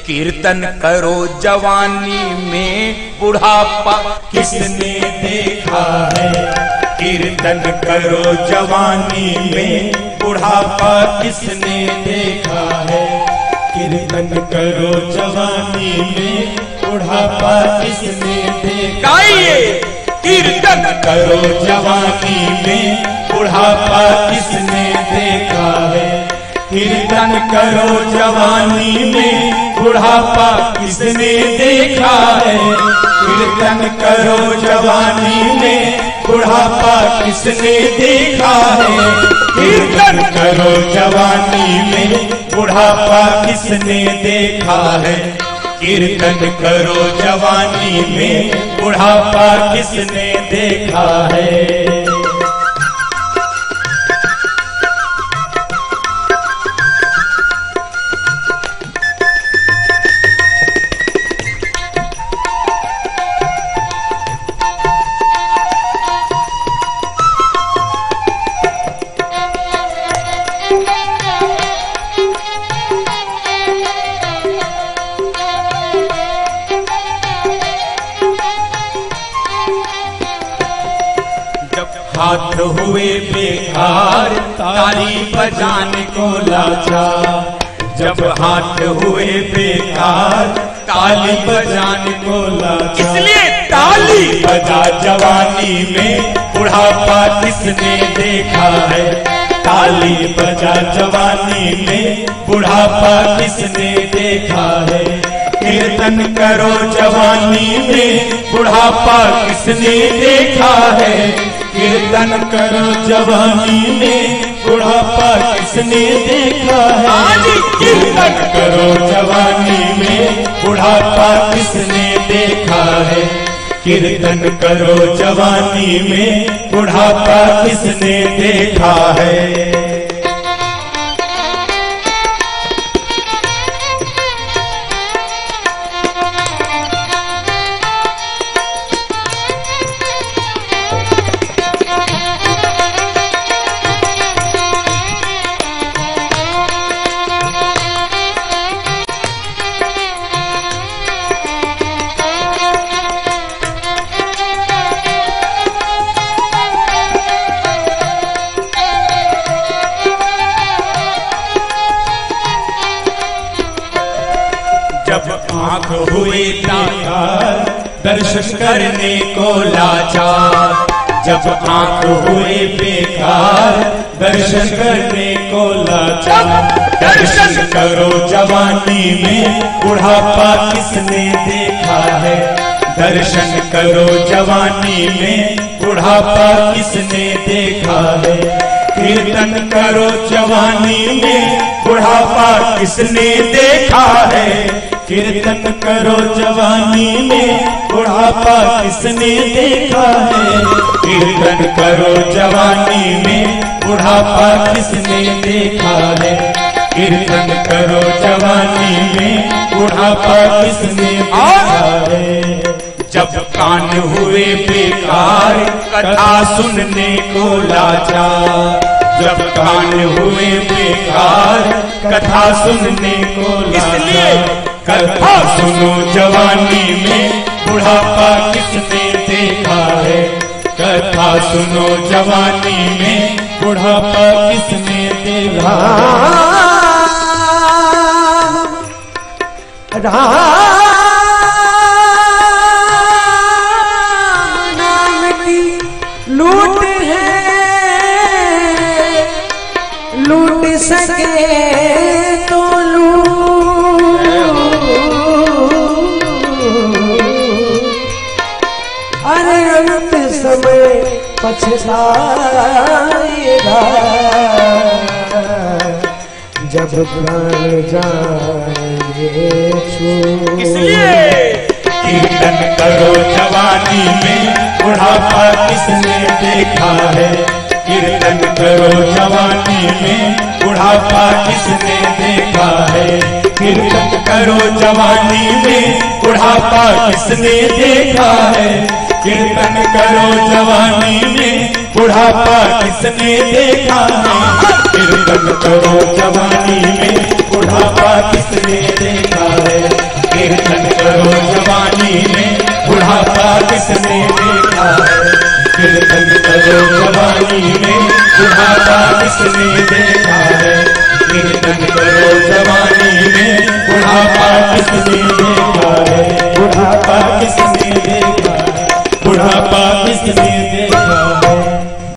कीर्तन करो जवानी में बुढ़ापा किसने देखा है। कीर्तन करो जवानी में बुढ़ापा किसने देखा है। कीर्तन करो जवानी में बुढ़ापा किसने देखा है। कीर्तन करो जवानी में बुढ़ापा किसने देखा है। कीर्तन करो जवानी में बुढ़ापा किसने देखा है। कीर्तन करो जवानी में बुढ़ापा किसने देखा है। कीर्तन करो जवानी में बुढ़ापा किसने देखा है। कीर्तन करो जवानी में बुढ़ापा किसने देखा है। हाथ हुए बेकार ताली बजाने को लाचार। जब हाथ हुए बेकार ताली बजाने को लाचार। इसलिए ताली बजा जवानी में बुढ़ापा किसने देखा है। ताली बजा जवानी में बुढ़ापा किसने देखा है। कीर्तन करो जवानी में बुढ़ापा किसने देखा है। कीर्तन करो जवानी में बुढ़ापा किसने देखा है। कीर्तन करो जवानी में बुढ़ापा किसने देखा है। कीर्तन करो जवानी में बुढ़ापा किसने देखा है। जब आंख हुए बेकार दर्शन करने को लाचार। जब आंख हुए बेकार दर्शन करने को लाचार। दर्शन करो जवानी में बुढ़ापा किसने देखा है। दर्शन करो जवानी में बुढ़ापा किसने देखा है। कीर्तन करो जवानी में बुढ़ापा किसने देखा है। कीर्तन करो जवानी में बुढ़ापा किसने देखा है। कीर्तन करो जवानी में बुढ़ापा किसने देखा है। कीर्तन करो जवानी में बुढ़ापा किसने देखा है। जब कान हुए बेकार कथा सुनने को लाचार। जब कान हुए बेकार कथा सुनने को लाचार। कथा सुनो जवानी में बुढ़ापा किसने देखा है। कथा सुनो जवानी में बुढ़ापा किसने देखा है। नाम की लूट है लूट सके तो अरे अंत समय पछताएगा जब प्राण जाएंगे छूट। इसलिए कीर्तन करो जवानी में बुढ़ापा किसने देखा है। कीर्तन करो जवानी में बुढ़ापा किसने देखा है। कीर्तन करो जवानी में बुढ़ापा किसने देखा है। कीर्तन करो जवानी में बुढ़ापा किसने देखा है। कीर्तन करो जवानी में बुढ़ापा किसने देखा है। कीर्तन करो जवानी में बुढ़ापा किसने देखा है। कीर्तन करो जवानी में बुढ़ापा किसने देखा है। कीर्तन करो जवानी में बुढ़ापा किसने देखा